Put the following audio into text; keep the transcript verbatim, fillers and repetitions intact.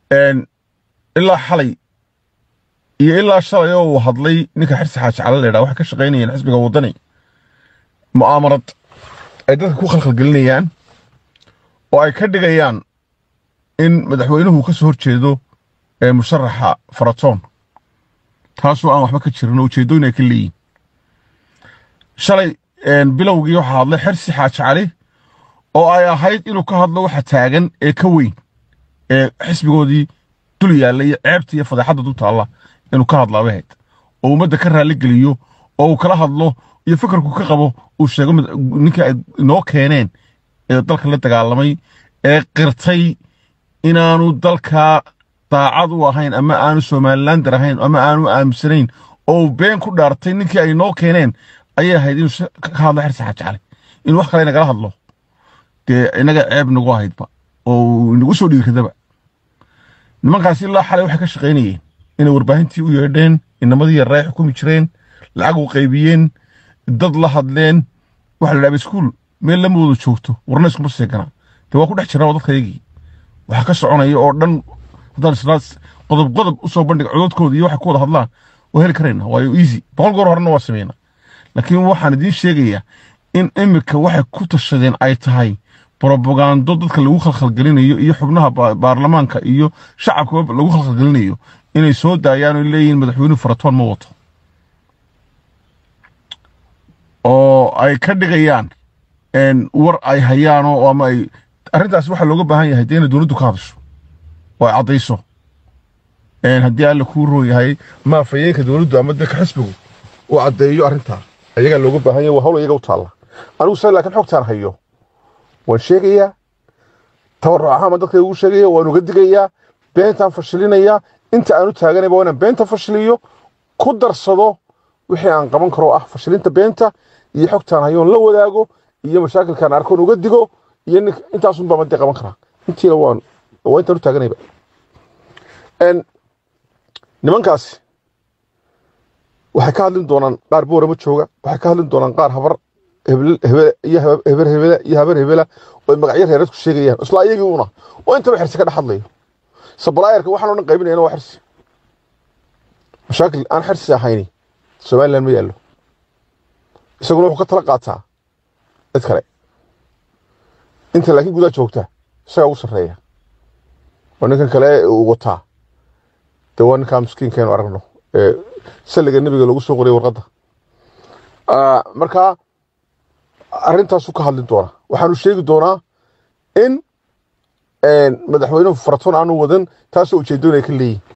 een ilaa xalay iyo ilaa shalay oo uu hadlay ninka xirsi xaaji cali leeyahay waxa ka shaqeynayeen xisbiga wadani mu'aamarad ay dadka ku khalkhalgelinayaan oo ay ka dhigayaan in madaxweynuhu ka soo horjeedo ee musharaxa Faratoon taasoo aan waxba ka jirin ujeedooyin ay ka leeyihiin shalay een bilowgii waxa hadlay xirsi xaaji cali oo ay ahayd inuu ka hadlo waxa taagan ee ka weyn ee xisbigoodii dul yaalay ceebta iyo fadeexada dul taala inuu ka hadlaa waheed oo ummadda ka raali geliyo oo uu kala hadlo iyo fikirku ka qabo uu sheego ninka ay noo keeneen ee dalka la dagaalamay ee qirtay inaanu dalka daacad u ahayn ama aanu Soomaaliland ahayn ama aanu aamsanayn oo been ku dhaartay ninkii ay noo keeneen ayay ahayd inuu ka hadlo xirsi xaaji cali in wax kale naga hadlo dee inaga ceeb nagu ahaydba oo nagu soo dhiirkadaba nimankaasi ilaa xalay waxay ka shaqeynayeen inay warbaahintii u yeedheen inamadii yaray xukumi jireen lacag u qaybiyeen dad la hadleen waxa la dhaabay iskuul meel la moodo joogto warna isku seegana taa waa ku dhex jiraa dadkaygii waxa ka soconaya oo dhan hadal islaas qodob qodob u soo bandhig codadkooda iyo waxa ku wada hadlaan oo heli kareen waayo easy boqol goor horna waa sameeyna laakiin waxaan idin sheegayaa in imika waxay ku tashadeen ay tahay propaganda dadka lagu khalkhalgelinayo iyo xubnaha baarlamaanka iyo shacabka lagu khalkhalgelinayo inay soo daayaan oo leeyihiin madaxweynuhu Faratoon ma wato oo ay ka dhigayaan een war ay hayaan oo ama ay arrintaas waxa looga baahan yahay deena dawladdu ka hadasho oo cadayso een haddii alla ku rooyahay ma fayeenka dawladdu ama dadka xisbigu oo cadeeyo arrinta ayaga looga baahan yahay hawl ayaga u taala anigu soo laakiin xogtaan hayo waan sheegaya tawarrucaha ma dadka ugu sheegaya waan uga digayaa beentan fashilinaya inta aanu taaganayba waan beenta fashiliyo ku darsado wixii aan qaban karo ah fashilinta beenta iyo xogtaan hayo la wadaago iyo mashaakilkan arkoon uga digo iyo intaas un baa mad qaban kara intii waan waa inta taaganayba en nimankaasi waxay ka hadlin doonaan qaar boorama jooga waxay ka hadlin doonaan qaar habar hebel hebel iyo hebel hebel iyo habar hebel oo magacyo reeradku sheegayaan isla ayagii una oo inta xirsi ka dhaxadlayo sablaayarka waxaan oo qaybinayna waa xirsi mashaakil aan xirsi ahayni Soomaaliland ma yaalo isaguna wuxuu ka tala qaataa dad kale inta laakiin gudaha joogta isaga u sareeya wanakan kale uu wataa dawaan ka miskiinkeenu aragno ee saliga nabiga lagu soo qoray warqada ah marka arrintaas uu ka hadli doona waxaanu sheegi doonaa in een madaxweynuhu Faratoon aanu wadan taas oo ujeedooyin ka leeyahay